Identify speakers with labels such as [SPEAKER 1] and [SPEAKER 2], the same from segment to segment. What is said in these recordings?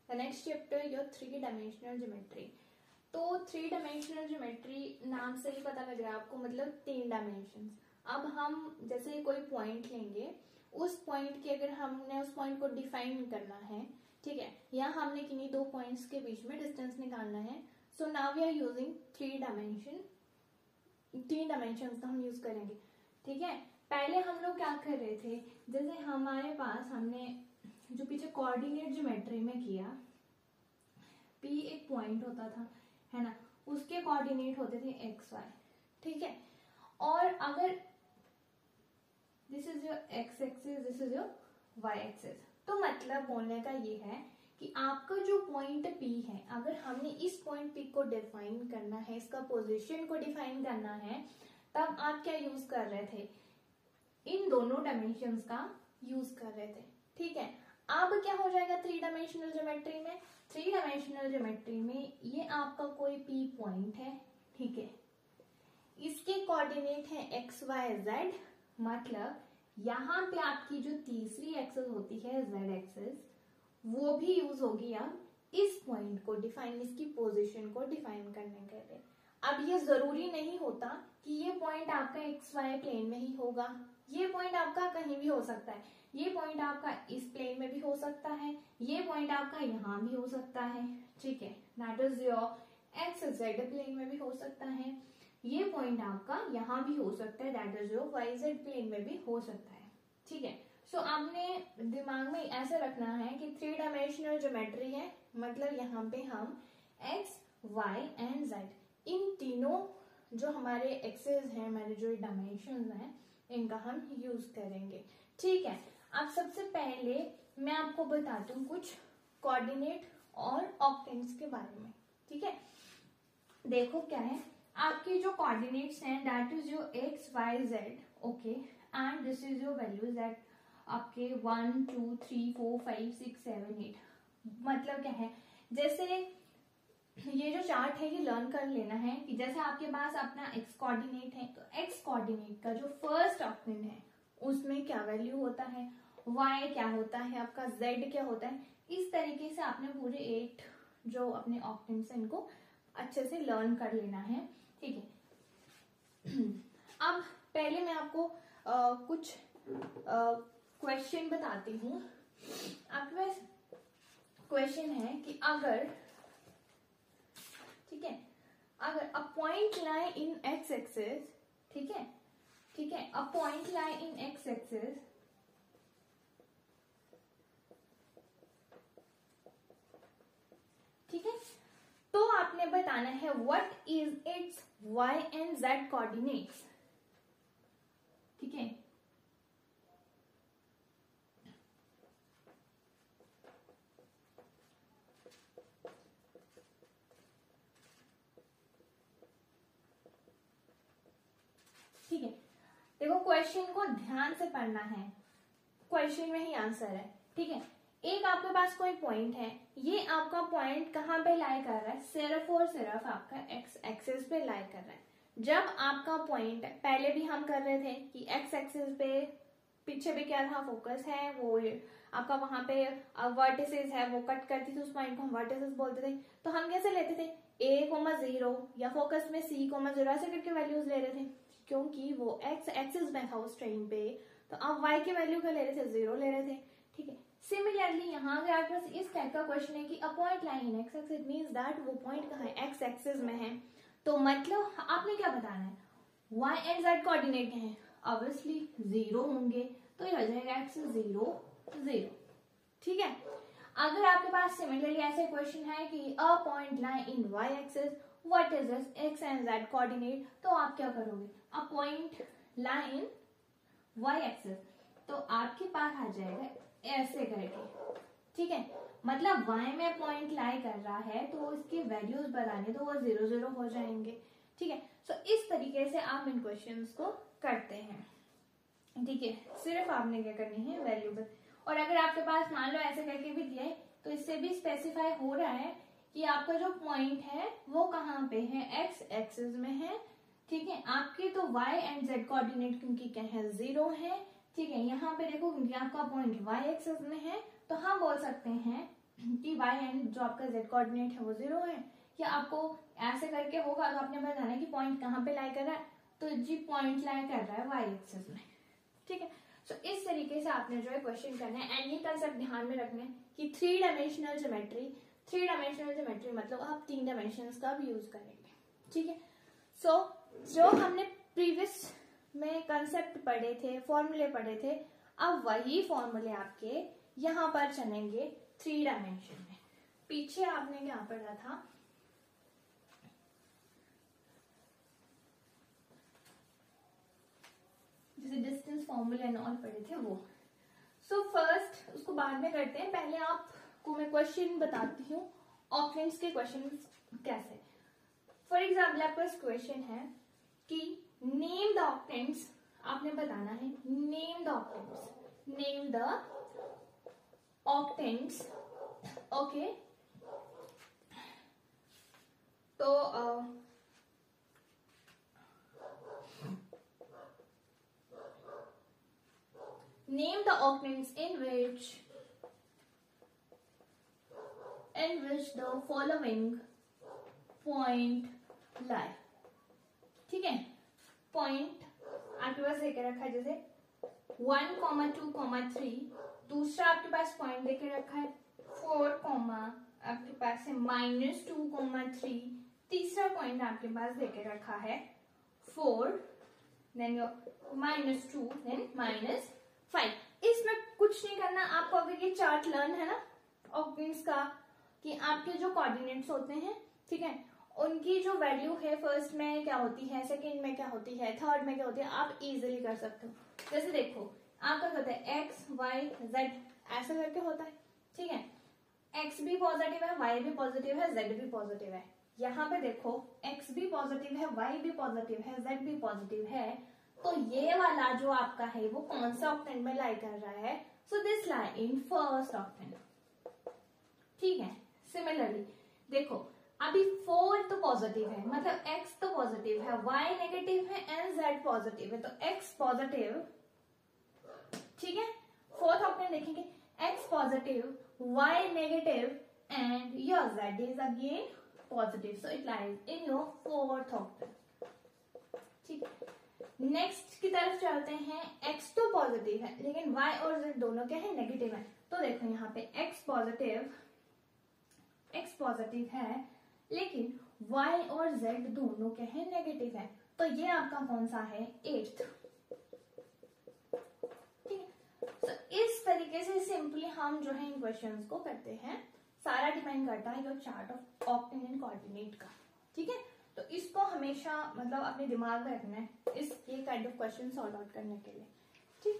[SPEAKER 1] The next chapter your 3 dimensional geometry. तो 3 dimensional geometry नाम से ही पता लग रहा है आपको, मतलब 3 डायमेंशन। अब हम जैसे कोई पॉइंट लेंगे, उस पॉइंट के अगर हमने उस पॉइंट को डिफाइन करना है, ठीक है, या हमने किन्हीं 2 पॉइंट्स के बीच में डिस्टेंस निकालना है, so now we are using 3 dimension का हम यूज करेंगे, ठीक है। पहले हम लोग क्या कर रहे थे, जैसे हमारे पास हमने जो पीछे कोऑर्डिनेट ज्योमेट्री में किया, P एक पॉइंट होता था, है ना, उसके कोऑर्डिनेट होते थे एक्स वाई, ठीक है। और अगर this is your X axis, this is your Y axis, तो मतलब बोलने का ये है कि आपका जो पॉइंट P है, अगर हमने इस पॉइंट P को डिफाइन करना है, इसका पोजीशन को डिफाइन करना है, तब आप क्या यूज कर रहे थे, इन दोनों डायमेंशंस का यूज कर रहे थे, ठीक है। अब क्या हो जाएगा 3 डायमेंशनल ज्योमेट्री में, 3 डायमेंशनल ज्योमेट्री में ये आपका कोई P पॉइंट है, ठीक है, इसके कोऑर्डिनेट है एक्स वाई जेड, मतलब यहाँ पे आपकी जो तीसरी एक्सिस होती है जेड एक्सिस, वो भी यूज होगी अब इस पॉइंट को डिफाइन, इसकी पोजीशन को डिफाइन करने के लिए। अब ये जरूरी नहीं होता कि ये पॉइंट आपका एक्स वाई प्लेन में ही होगा, ये पॉइंट आपका कहीं भी हो सकता है, ये पॉइंट आपका इस प्लेन में भी हो सकता है, ये पॉइंट आपका यहाँ भी हो सकता है, ठीक है, that is your X Z plane में भी हो सकता है, ये पॉइंट आपका यहाँ भी हो सकता है, that is your Y Z plane में भी हो सकता है, ठीक है। सो आपने दिमाग में ऐसे रखना है कि 3 डायमेंशनल ज्योमेट्री है, मतलब यहाँ पे हम एक्स वाई एंड जेड, इन तीनों जो हमारे एक्सेस हैं, हमारे जो डायमेंशन हैं, इनका हम यूज करेंगे, ठीक है। अब सबसे पहले मैं आपको बताती हूँ कुछ कोऑर्डिनेट और ऑक्टेंट्स के बारे में, ठीक है। देखो क्या है, आपके जो कोऑर्डिनेट्स हैं that is your X Y Z, okay, and this is your values that आपके 1 2 3 4 5 6 7 8। मतलब क्या है, जैसे ये जो चार्ट है ये लर्न कर लेना है कि जैसे आपके पास अपना एक्स कोऑर्डिनेट है, तो एक्स कोऑर्डिनेट का जो फर्स्ट ऑक्टेंट है उसमें क्या वैल्यू होता है, y क्या होता है आपका, z क्या होता है, इस तरीके से आपने पूरे 8 जो अपने ऑक्टेंट्स हैं इनको अच्छे से लर्न कर लेना है, ठीक है। अब पहले मैं आपको कुछ क्वेश्चन बताती हूँ। आपके पास क्वेश्चन है कि अगर, ठीक है, अगर a point lie in X axis, ठीक है, ठीक है, a point lie in X axis, ठीक है, तो आपने बताना है what is its Y and Z coordinates, ठीक है। ठीक है, देखो क्वेश्चन को ध्यान से पढ़ना है, क्वेश्चन में ही आंसर है, ठीक है। एक आपके पास कोई पॉइंट है, ये आपका पॉइंट कहाँ पे लाई कर रहा है, सिर्फ और सिर्फ आपका एक्स एक्सिस पे लाई कर रहा है। जब आपका पॉइंट, पहले भी हम कर रहे थे कि एक्स एक्सिस पे पीछे भी क्या था, फोकस है, वो आपका वहां पे वर्टिसेस है, वो कट करती थी उस पॉइंट को हम वर्टिसेस बोलते थे। तो हम कैसे लेते थे, a,0 या फोकस में c,0 ऐसे करके वैल्यूज ले रहे थे, क्योंकि वो एक्स एक्सिस में था उस टाइम पे, तो आप y की वैल्यू क्या ले रहे थे, 0 ले रहे थे, ठीक है। सिमिलरली यहाँ अगर आपके पास इस टाइप का क्वेश्चन है कि a point line in X axis, it means that वो पॉइंट कहाँ है, एक्स एक्सिस में है, तो मतलब आपने क्या बताना है, y एंड z कोऑर्डिनेट है, ऑब्वियसली 0 होंगे, तो ये हो जाएगा x 0 0, ठीक है। अगर आपके पास सिमिलरली ऐसे क्वेश्चन है कि a point lie in y axis, what is this x and z coordinate, तो आप क्या करोगे, a point lie in y axis, तो आपके पास आ जाएगा ऐसे करके, ठीक है। मतलब y में पॉइंट लाई कर रहा है तो इसके वैल्यूज बताने तो वो 0 0 हो जाएंगे, ठीक है। सो इस तरीके से आप इन क्वेश्चंस को करते हैं, ठीक है। सिर्फ आपने क्या करनी है, वैल्यू पर, और अगर आपके पास मान लो ऐसे करके भी दिया है तो इससे भी स्पेसिफाई हो रहा है कि आपका जो पॉइंट है वो कहाँ पे है, एक्स एक्सिस में है, ठीक है। आपके तो y एंड z कोऑर्डिनेट क्योंकि क्या है, 0 है, ठीक है। यहाँ पे देखो क्योंकि आपका पॉइंट y एक्सिस में है, तो हम बोल सकते हैं डी वाई एंड जो आपका जेड कोऑर्डिनेट है वो 0 है, या आपको ऐसे करके होगा तो आपने बताना है कि पॉइंट कहाँ पे लाई कर रहा है, तो जी पॉइंट लाई कर रहा है वाई एक्सिस में, ठीक है। सो इस तरीके से आपने जो है क्वेश्चन करना है, एंड ये कंसेप्ट ध्यान में रखना है कि 3 डायमेंशनल ज्योमेट्री मतलब आप 3 डायमेंशंस का भी यूज करेंगे, ठीक है। सो जो हमने प्रीवियस में कंसेप्ट पढ़े थे, फॉर्मूले पढ़े थे, अब वही फॉर्मूले आपके यहाँ पर चलेंगे 3 डायमेंशन में। पीछे आपने क्या पढ़ा था, जैसे डिस्टेंस फॉर्मूले एंड ऑल पढ़े थे वो। सो फर्स्ट उसको बाद में करते हैं, पहले आपको मैं क्वेश्चन बताती हूँ ऑक्टेंट्स के क्वेश्चन कैसे। फॉर एग्जाम्पल आपका क्वेश्चन है कि नेम द ऑक्टेंट्स, आपने बताना है नेम द ऑक्टेंट्स, ओके। तो name the octants in which the following point lie, ठीक है। पॉइंट आपके पास देके रखा है, जैसे 1, 2, 3, दूसरा आपके पास पॉइंट देके रखा है 4, आपके पास है -2, 3, तीसरा पॉइंट आपके पास देके रखा है 4, देन -2, देन -5। इसमें कुछ नहीं करना आपको, अगर ये चार्ट लर्न है ना ऑक्टेंट्स का, कि आपके जो कोऑर्डिनेट्स होते हैं, ठीक है, उनकी जो वैल्यू है फर्स्ट में क्या होती है, सेकंड में क्या होती है, थर्ड में क्या होती है, आप इजीली कर सकते हो। जैसे देखो आपका क्या होता है x, y, z ऐसा करके होता है, ठीक है। x भी पॉजिटिव है, y भी पॉजिटिव है, z भी पॉजिटिव है। यहाँ पे देखो x भी पॉजिटिव है, y भी पॉजिटिव है, z भी पॉजिटिव है, तो ये वाला जो आपका है वो कौन सा ऑक्टेंट में लाई कर रहा है, so this lie in first octant, ठीक है। सिमिलरली देखो अभी 4 तो पॉजिटिव है, मतलब x तो पॉजिटिव है, y नेगेटिव है एंड z पॉजिटिव है, तो x पॉजिटिव, ठीक है। फोर्थ ऑक्टेंट देखेंगे x positive, y negative and your z is again positive, so it lies in your fourth octant, ठीक है। नेक्स्ट की तरफ चलते हैं, x तो पॉजिटिव है लेकिन y और z दोनों क्या है, नेगेटिव है, तो देखो यहाँ पे x पॉजिटिव है लेकिन y और z दोनों क्या है, नेगेटिव है, तो ये आपका कौन सा है, 8th, ठीक है। तो इस तरीके से सिंपली हम जो है इन क्वेश्चंस को करते हैं, सारा डिपेंड करता है your chart of octant and coordinate का, ठीक है। तो इसको हमेशा मतलब अपने दिमाग में रखना है इस ये kind of question solve out करने के लिए, ठीक।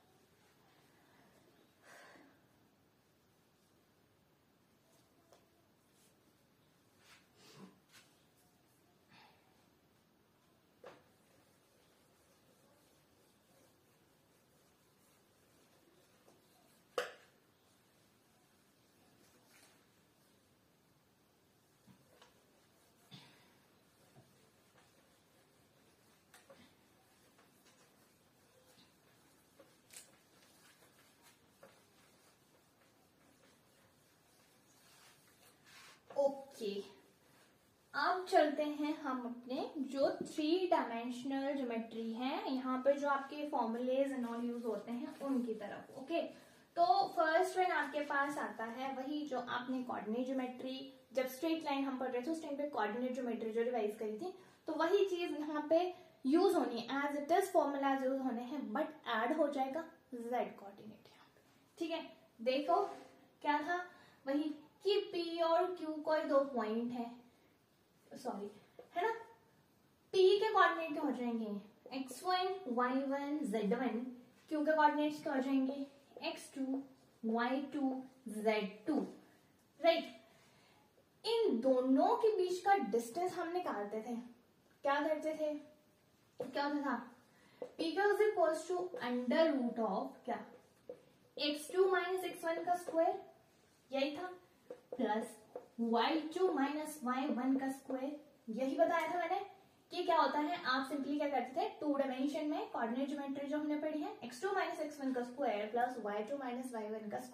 [SPEAKER 1] ओके, अब चलते हैं हम अपने जो 3 डायमेंशनल ज्योमेट्री है, यहाँ पे जो आपके फॉर्मूलेज एंड ऑल यूज होते हैं उनकी तरफ, ओके। तो फर्स्ट वन आपके पास आता है वही जो आपने कोऑर्डिनेट ज्योमेट्री, जब स्ट्रेट लाइन हम पढ़ रहे थे उस टाइम पे कोऑर्डिनेट ज्योमेट्री जो रिवाइज करी थी, तो वही चीज यहाँ पे यूज होनी है, as it is formulas use होने हैं, बट ऐड हो जाएगा जेड कोऑर्डिनेट यहाँ पे, ठीक है। देखो क्या था, वही कि P और Q कोई 2 पॉइंट है, सॉरी है ना, P के कोऑर्डिनेट क्या हो जाएंगे, x1, y1, z1, Q के कोऑर्डिनेट्स क्या हो जाएंगे, x2, y2, z2, राइट। इन दोनों के बीच का डिस्टेंस हम निकालते थे, क्या करते थे, क्या होता था, P is equals to under root of क्या, x2 माइनस x1 का स्क्वायर, यही था, प्लस y2 माइनस y1 का स्क्वायर, यही बताया था मैंने कि क्या होता है, आप सिंपली क्या करते थे, 2 डायमेंशन में कोऑर्डिनेट ज्योमेट्री जो हमने पढ़ी है, x2 माइनस x1 का square plus y2 minus y1 का स्क्वायर,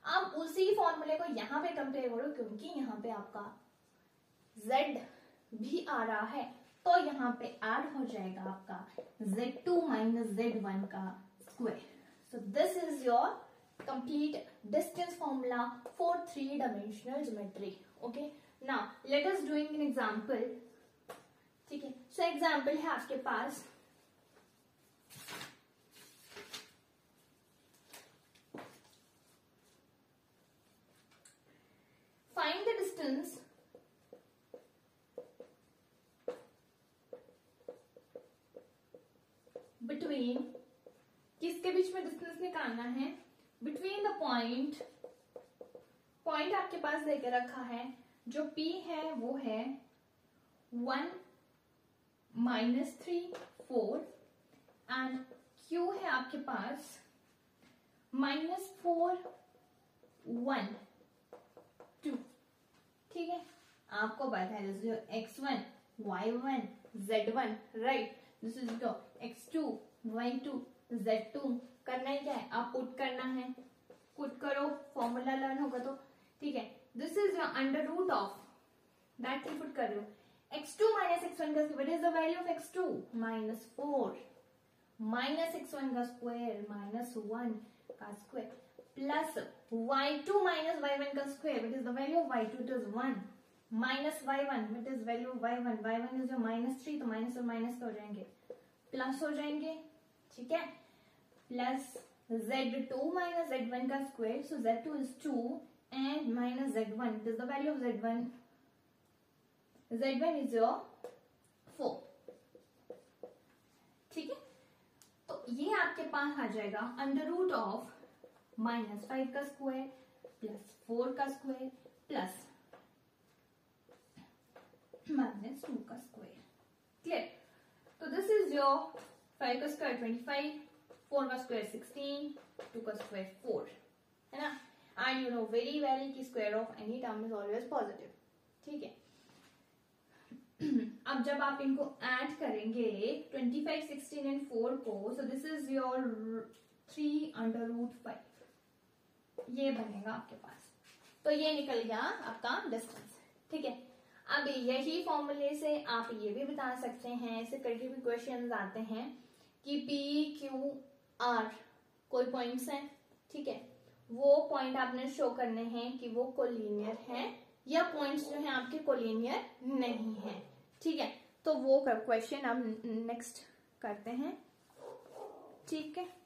[SPEAKER 1] अब उसी फॉर्मूले को यहाँ पे कंपेयर करो, क्योंकि यहाँ पे आपका z भी आ रहा है, तो यहाँ पे ऐड हो जाएगा आपका z2 माइनस z1 का square. So this is your complete distance formula for 3-dimensional geometry. Okay, now let us doing an example. ठीक है, सो एग्जांपल है आपके पास find the distance between, किसके बीच में डिस्टेंस निकालना है, बिटवीन द पॉइंट आपके पास देके रखा है, जो P है वो है 1 -3 4 एंड Q है आपके पास -4 1 2. ठीक है, आपको पता है this is x1 y1 z1, right. This is your x2 y2 z2. करना ही क्या है, आप पुट करना है, पुट करो, फॉर्मूला लर्न होगा तो. ठीक है, this is your under root of that ही पुट कर रहे हो. x2 माइनस x1 का square is the value of x2 -4 minus x1 का स्क्वायर -1 का square plus y2 minus y1 का square, which is the value of y2, it is 1, minus y1, which is value of y1, y1 is your -3, तो minus और minus हो जाएंगे, plus हो जाएंगे. ठीक है, प्लस z2 minus z1 का square, so z2 is 2 and minus z1, it is the value of z1, z1 is your 4. ठीक है, तो ये आपके पास आ जाएगा अंडर रूट ऑफ -5 का स्क्वायर प्लस 4 का स्क्वायर प्लस -2 का स्क्वायर. क्लियर? तो दिस इज योर 5 का स्क्वायर 25, 4 का स्क्वायर 16, 2 का स्क्वायर 4, है ना. And you know very well कि square of any term is always positive. ठीक है, अब जब आप इनको ऐड करेंगे 25, 16 एंड 4 को, सो दिस इज योर 3/√5. ये बनेगा आपके पास, तो ये निकल गया आपका डिस्टेंस. ठीक है, अब यही फॉर्मूले से आप ये भी बता सकते हैं, ऐसे करके भी क्वेश्चंस आते हैं कि P, Q, R कोई पॉइंट्स हैं. ठीक है, वो पॉइंट आपने शो करने हैं कि वो कोलिनियर है या पॉइंट्स जो हैं आपके कोलिनियर नहीं है. ठीक है, तो वो क्वेश्चन अब नेक्स्ट करते हैं. ठीक है.